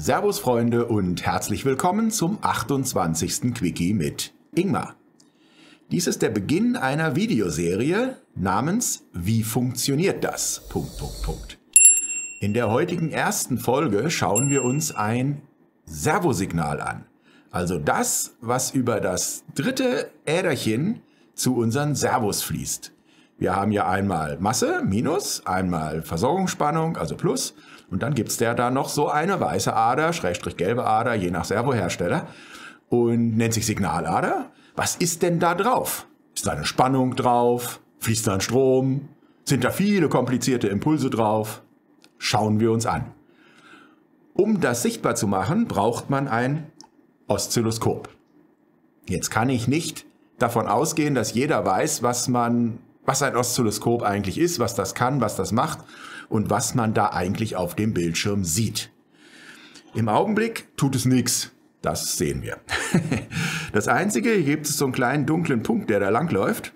Servus Freunde und herzlich willkommen zum 28. Quickie mit Ingmar. Dies ist der Beginn einer Videoserie namens Wie funktioniert das? In der heutigen ersten Folge schauen wir uns ein Servosignal an. Also das, was über das dritte Äderchen zu unseren Servos fließt. Wir haben ja einmal Masse, Minus, einmal Versorgungsspannung, also Plus. Und dann gibt es da noch so eine weiße Ader, Schrägstrich gelbe Ader, je nach Servohersteller. Und nennt sich Signalader. Was ist denn da drauf? Ist da eine Spannung drauf? Fließt da ein Strom? Sind da viele komplizierte Impulse drauf? Schauen wir uns an. Um das sichtbar zu machen, braucht man ein Oszilloskop. Jetzt kann ich nicht davon ausgehen, dass jeder weiß, was ein Oszilloskop eigentlich ist, was das kann, was das macht und was man da eigentlich auf dem Bildschirm sieht. Im Augenblick tut es nichts. Das sehen wir. Das Einzige, hier gibt es so einen kleinen dunklen Punkt, der da lang läuft.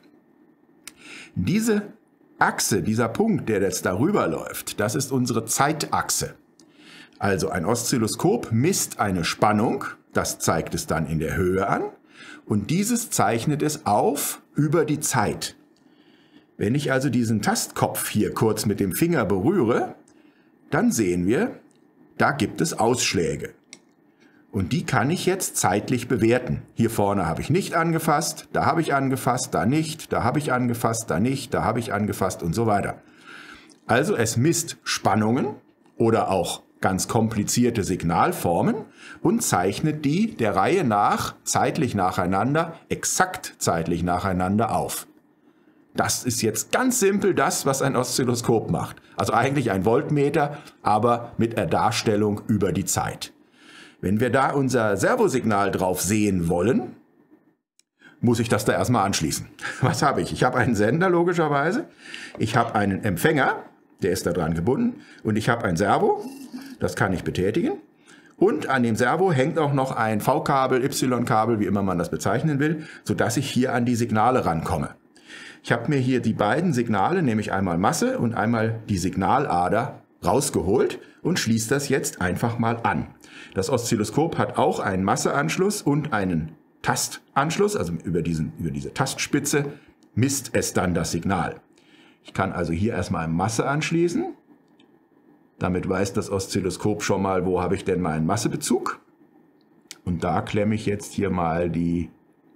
Diese Achse, dieser Punkt, der jetzt darüber läuft, das ist unsere Zeitachse. Also ein Oszilloskop misst eine Spannung, das zeigt es dann in der Höhe an und dieses zeichnet es auf über die Zeit. Wenn ich also diesen Tastkopf hier kurz mit dem Finger berühre, dann sehen wir, da gibt es Ausschläge. Und die kann ich jetzt zeitlich bewerten. Hier vorne habe ich nicht angefasst, da habe ich angefasst, da nicht, da habe ich angefasst, da nicht, da habe ich angefasst und so weiter. Also es misst Spannungen oder auch ganz komplizierte Signalformen und zeichnet die der Reihe nach zeitlich nacheinander, exakt zeitlich nacheinander auf. Das ist jetzt ganz simpel das, was ein Oszilloskop macht. Also eigentlich ein Voltmeter, aber mit der Darstellung über die Zeit. Wenn wir da unser Servosignal drauf sehen wollen, muss ich das da erstmal anschließen. Was habe ich? Ich habe einen Sender logischerweise, ich habe einen Empfänger, der ist da dran gebunden und ich habe ein Servo, das kann ich betätigen. Und an dem Servo hängt auch noch ein V-Kabel, Y-Kabel, wie immer man das bezeichnen will, sodass ich hier an die Signale rankomme. Ich habe mir hier die beiden Signale, nämlich einmal Masse und einmal die Signalader, rausgeholt und schließe das jetzt einfach mal an. Das Oszilloskop hat auch einen Masseanschluss und einen Tastanschluss, also über diese Tastspitze misst es dann das Signal. Ich kann also hier erstmal Masse anschließen. Damit weiß das Oszilloskop schon mal, wo habe ich denn meinen Massebezug. Und da klemme ich jetzt hier mal die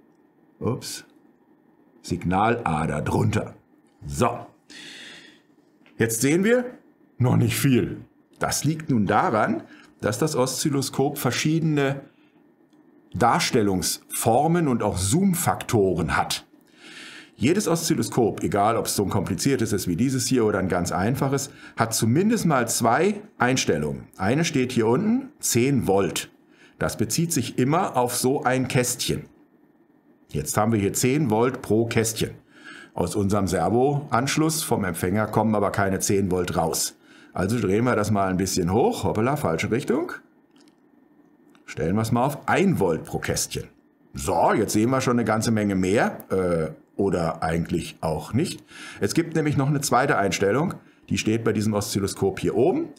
Signalader drunter. So, jetzt sehen wir noch nicht viel. Das liegt nun daran, dass das Oszilloskop verschiedene Darstellungsformen und auch Zoom-Faktoren hat. Jedes Oszilloskop, egal ob es so ein kompliziertes ist wie dieses hier oder ein ganz einfaches, hat zumindest mal zwei Einstellungen. Eine steht hier unten, 10 Volt. Das bezieht sich immer auf so ein Kästchen. Jetzt haben wir hier 10 Volt pro Kästchen. Aus unserem Servoanschluss vom Empfänger kommen aber keine 10 Volt raus. Also drehen wir das mal ein bisschen hoch. Hoppala, falsche Richtung. Stellen wir es mal auf 1 Volt pro Kästchen. So, jetzt sehen wir schon eine ganze Menge mehr. Oder eigentlich auch nicht. Es gibt nämlich noch eine zweite Einstellung. Die steht bei diesem Oszilloskop hier oben.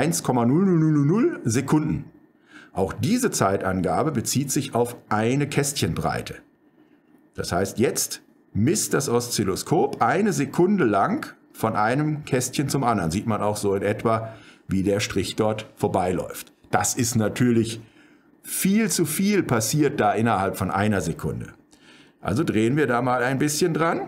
1,0000 Sekunden. Auch diese Zeitangabe bezieht sich auf eine Kästchenbreite. Das heißt, jetzt misst das Oszilloskop eine Sekunde lang von einem Kästchen zum anderen. Sieht man auch so in etwa, wie der Strich dort vorbeiläuft. Das ist natürlich viel zu viel passiert da innerhalb von einer Sekunde. Also drehen wir da mal ein bisschen dran.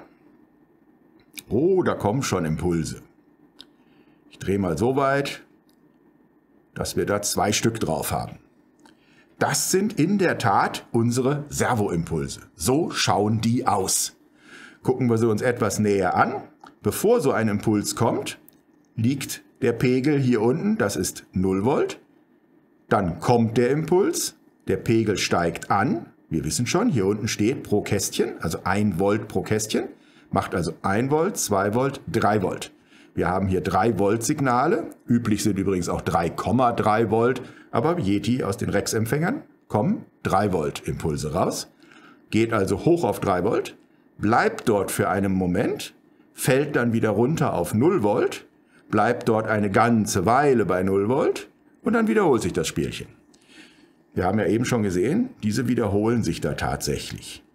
Oh, da kommen schon Impulse. Ich drehe mal so weit, dass wir da 2 Stück drauf haben. Das sind in der Tat unsere Servoimpulse. So schauen die aus. Gucken wir sie uns etwas näher an. Bevor so ein Impuls kommt, liegt der Pegel hier unten, das ist 0 Volt. Dann kommt der Impuls, der Pegel steigt an. Wir wissen schon, hier unten steht pro Kästchen, also 1 Volt pro Kästchen. Macht also 1 Volt, 2 Volt, 3 Volt. Wir haben hier 3 Volt Signale. Üblich sind übrigens auch 3,3 Volt. Aber Yeti aus den Rex-Empfängern kommen 3 Volt Impulse raus. Geht also hoch auf 3 Volt. Bleibt dort für einen Moment. Fällt dann wieder runter auf 0 Volt. Bleibt dort eine ganze Weile bei 0 Volt. Und dann wiederholt sich das Spielchen. Wir haben ja eben schon gesehen, diese wiederholen sich da tatsächlich.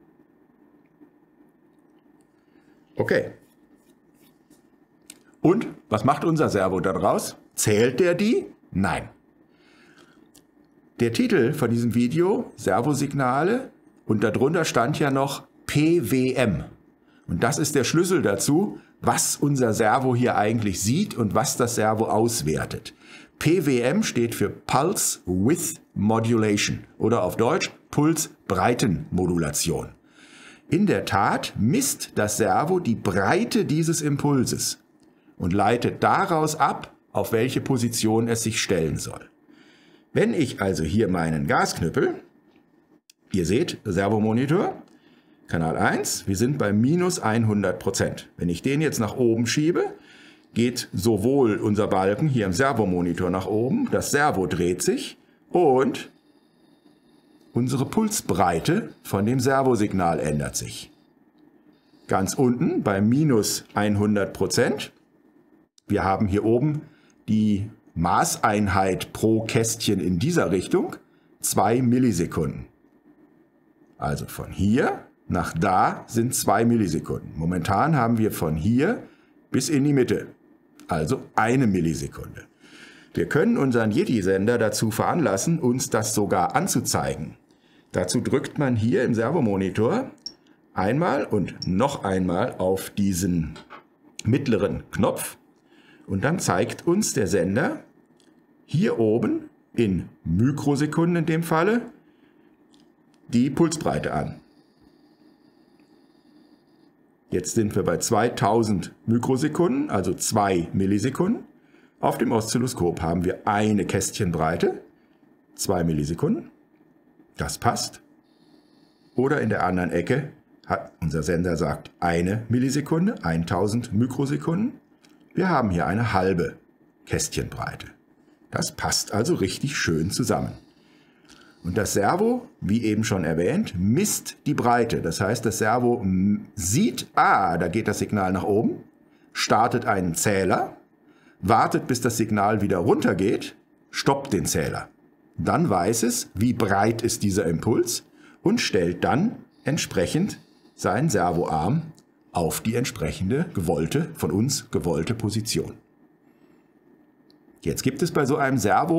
Okay. Und was macht unser Servo da draus? Zählt der die? Nein. Der Titel von diesem Video, Servosignale, und darunter stand ja noch PWM. Und das ist der Schlüssel dazu, was unser Servo hier eigentlich sieht und was das Servo auswertet. PWM steht für Pulse Width Modulation oder auf Deutsch Pulsbreitenmodulation. In der Tat misst das Servo die Breite dieses Impulses und leitet daraus ab, auf welche Position es sich stellen soll. Wenn ich also hier meinen Gasknüppel, ihr seht, Servomonitor, Kanal 1, wir sind bei minus 100%. Wenn ich den jetzt nach oben schiebe, geht sowohl unser Balken hier im Servomonitor nach oben, das Servo dreht sich und unsere Pulsbreite von dem Servosignal ändert sich. Ganz unten bei minus 100%, wir haben hier oben die Maßeinheit pro Kästchen in dieser Richtung, 2 Millisekunden. Also von hier nach da sind 2 Millisekunden. Momentan haben wir von hier bis in die Mitte, also 1 Millisekunde. Wir können unseren Yeti-Sender dazu veranlassen, uns das sogar anzuzeigen. Dazu drückt man hier im Servomonitor einmal und noch einmal auf diesen mittleren Knopf und dann zeigt uns der Sender hier oben in Mikrosekunden in dem Falle die Pulsbreite an. Jetzt sind wir bei 2000 Mikrosekunden, also 2 Millisekunden. Auf dem Oszilloskop haben wir eine Kästchenbreite, 2 Millisekunden. Das passt. Oder in der anderen Ecke hat unser Sender sagt 1 Millisekunde, 1000 Mikrosekunden. Wir haben hier eine halbe Kästchenbreite. Das passt also richtig schön zusammen. Und das Servo, wie eben schon erwähnt, misst die Breite. Das heißt, das Servo sieht, da geht das Signal nach oben, startet einen Zähler, wartet, bis das Signal wieder runtergeht, stoppt den Zähler. Dann weiß es, wie breit ist dieser Impuls und stellt dann entsprechend seinen Servoarm auf die entsprechende gewollte, von uns gewollte Position. Jetzt gibt es bei so einem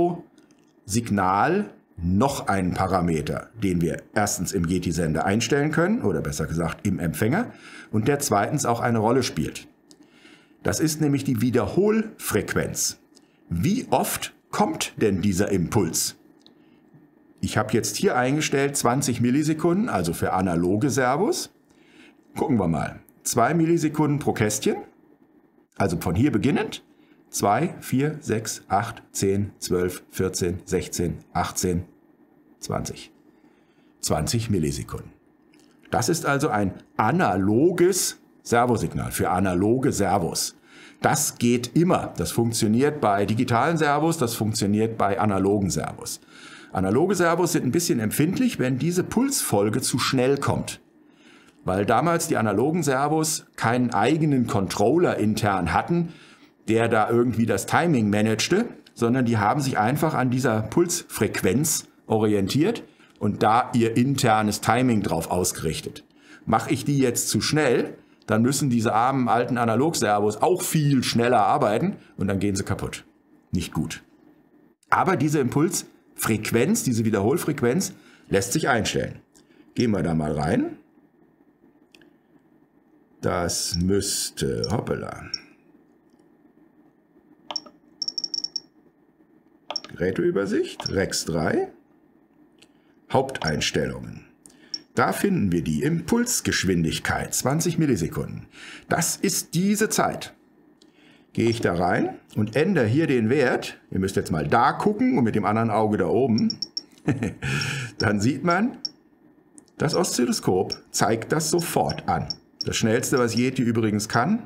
Servosignal noch einen Parameter, den wir erstens im Yeti-Sender einstellen können, oder besser gesagt im Empfänger, und der zweitens auch eine Rolle spielt. Das ist nämlich die Wiederholfrequenz. Wie oft kommt denn dieser Impuls? Ich habe jetzt hier eingestellt 20 Millisekunden, also für analoge Servos. Gucken wir mal. 2 Millisekunden pro Kästchen, also von hier beginnend. 2, 4, 6, 8, 10, 12, 14, 16, 18, 20. 20 Millisekunden. Das ist also ein analoges Servosignal für analoge Servos. Das geht immer. Das funktioniert bei digitalen Servos, das funktioniert bei analogen Servos. Analoge Servos sind ein bisschen empfindlich, wenn diese Pulsfolge zu schnell kommt. Weil damals die analogen Servos keinen eigenen Controller intern hatten, der da irgendwie das Timing managte, sondern die haben sich einfach an dieser Pulsfrequenz orientiert und da ihr internes Timing drauf ausgerichtet. Mache ich die jetzt zu schnell, dann müssen diese armen alten Analog-Servos auch viel schneller arbeiten und dann gehen sie kaputt. Nicht gut. Aber diese Impulsfrequenz, diese Wiederholfrequenz lässt sich einstellen. Gehen wir da mal rein. Das müsste, hoppala, Geräteübersicht, Rex 3, Haupteinstellungen. Da finden wir die Impulsgeschwindigkeit, 20 Millisekunden. Das ist diese Zeit. Gehe ich da rein und ändere hier den Wert. Ihr müsst jetzt mal da gucken und mit dem anderen Auge da oben. Dann sieht man, das Oszilloskop zeigt das sofort an. Das schnellste, was Yeti übrigens kann,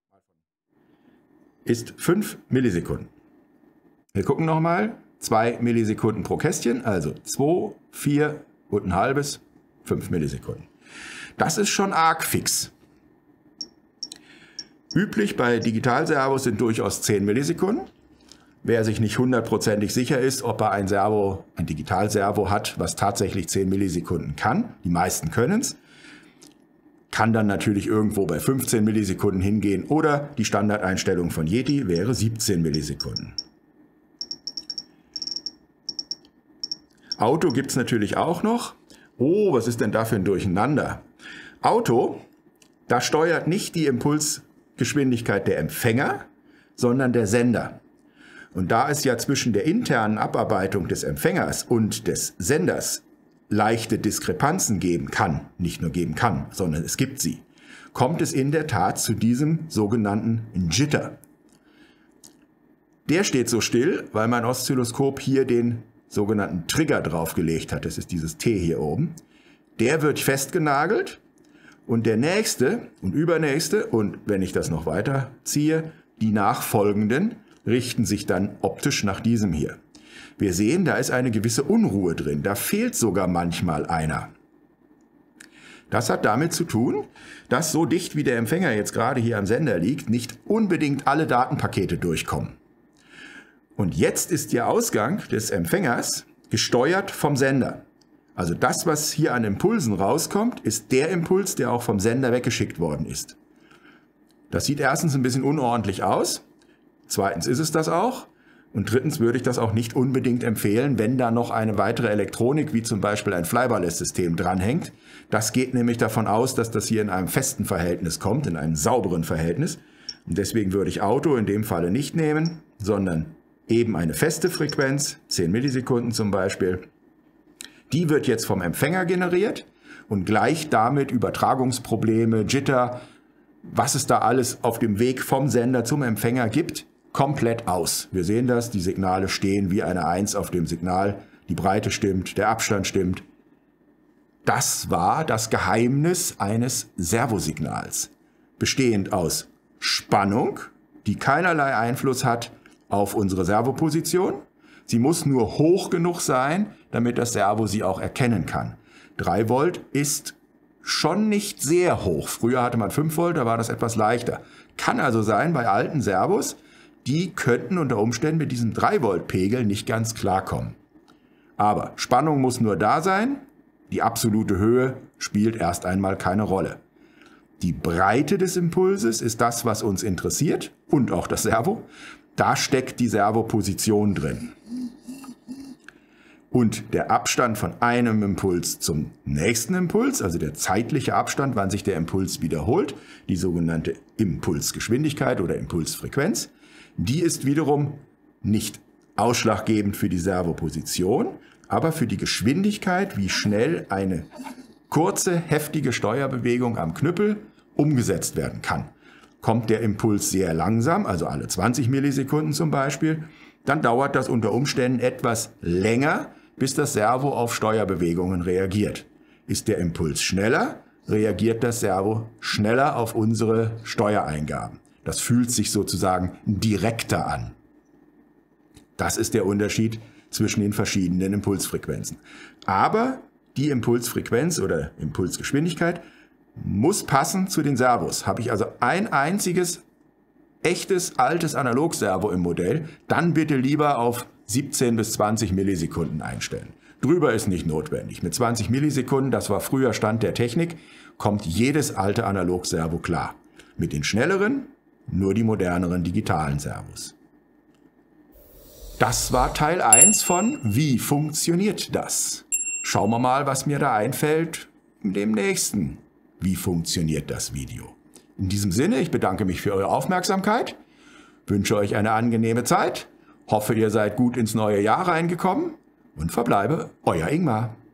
ist 5 Millisekunden. Wir gucken nochmal, 2 Millisekunden pro Kästchen, also 2, 4 und ein halbes, 5 Millisekunden. Das ist schon arg fix. Üblich bei Digitalservos sind durchaus 10 Millisekunden. Wer sich nicht hundertprozentig sicher ist, ob er ein Digital-Servo hat, was tatsächlich 10 Millisekunden kann, die meisten können es, kann dann natürlich irgendwo bei 15 Millisekunden hingehen oder die Standardeinstellung von Yeti wäre 17 Millisekunden. Auto gibt es natürlich auch noch. Oh, was ist denn da für ein Durcheinander? Auto, da steuert nicht die Impulsgeschwindigkeit der Empfänger, sondern der Sender. Und da es ja zwischen der internen Abarbeitung des Empfängers und des Senders leichte Diskrepanzen geben kann, nicht nur geben kann, sondern es gibt sie, kommt es in der Tat zu diesem sogenannten Jitter. Der steht so still, weil mein Oszilloskop hier den sogenannten Trigger draufgelegt hat. Das ist dieses T hier oben. Der wird festgenagelt und der nächste und übernächste und wenn ich das noch weiter ziehe, die nachfolgenden richten sich dann optisch nach diesem hier. Wir sehen, da ist eine gewisse Unruhe drin. Da fehlt sogar manchmal einer. Das hat damit zu tun, dass so dicht wie der Empfänger jetzt gerade hier am Sender liegt, nicht unbedingt alle Datenpakete durchkommen. Und jetzt ist der Ausgang des Empfängers gesteuert vom Sender. Also das, was hier an Impulsen rauskommt, ist der Impuls, der auch vom Sender weggeschickt worden ist. Das sieht erstens ein bisschen unordentlich aus. Zweitens ist es das auch. Und drittens würde ich das auch nicht unbedingt empfehlen, wenn da noch eine weitere Elektronik, wie zum Beispiel ein Flybarless-System dranhängt. Das geht nämlich davon aus, dass das hier in einem festen Verhältnis kommt, in einem sauberen Verhältnis. Und deswegen würde ich Auto in dem Falle nicht nehmen, sondern eben eine feste Frequenz, 10 Millisekunden zum Beispiel. Die wird jetzt vom Empfänger generiert und gleicht damit Übertragungsprobleme, Jitter, was es da alles auf dem Weg vom Sender zum Empfänger gibt, komplett aus. Wir sehen das, die Signale stehen wie eine 1 auf dem Signal, die Breite stimmt, der Abstand stimmt. Das war das Geheimnis eines Servosignals, bestehend aus Spannung, die keinerlei Einfluss hat auf unsere Servoposition. Sie muss nur hoch genug sein, damit das Servo sie auch erkennen kann. 3 Volt ist schon nicht sehr hoch. Früher hatte man 5 Volt, da war das etwas leichter. Kann also sein, bei alten Servos, die könnten unter Umständen mit diesem 3 Volt Pegel nicht ganz klarkommen. Aber Spannung muss nur da sein, die absolute Höhe spielt erst einmal keine Rolle. Die Breite des Impulses ist das, was uns interessiert und auch das Servo. Da steckt die Servoposition drin. Und der Abstand von einem Impuls zum nächsten Impuls, also der zeitliche Abstand, wann sich der Impuls wiederholt, die sogenannte Impulsgeschwindigkeit oder Impulsfrequenz, die ist wiederum nicht ausschlaggebend für die Servoposition, aber für die Geschwindigkeit, wie schnell eine kurze, heftige Steuerbewegung am Knüppel umgesetzt werden kann. Kommt der Impuls sehr langsam, also alle 20 Millisekunden zum Beispiel, dann dauert das unter Umständen etwas länger, bis das Servo auf Steuerbewegungen reagiert. Ist der Impuls schneller, reagiert das Servo schneller auf unsere Steuereingaben. Das fühlt sich sozusagen direkter an. Das ist der Unterschied zwischen den verschiedenen Impulsfrequenzen. Aber die Impulsfrequenz oder Impulsgeschwindigkeit muss passen zu den Servos. Habe ich also ein einziges echtes altes Analogservo im Modell, dann bitte lieber auf 17 bis 20 Millisekunden einstellen. Drüber ist nicht notwendig. Mit 20 Millisekunden, das war früher Stand der Technik, kommt jedes alte Analogservo klar. Mit den schnelleren nur die moderneren digitalen Servos. Das war Teil 1 von Wie funktioniert das? Schauen wir mal, was mir da einfällt in dem nächsten Wie funktioniert das Video. In diesem Sinne, ich bedanke mich für eure Aufmerksamkeit, wünsche euch eine angenehme Zeit, hoffe, ihr seid gut ins neue Jahr reingekommen und verbleibe euer Ingmar.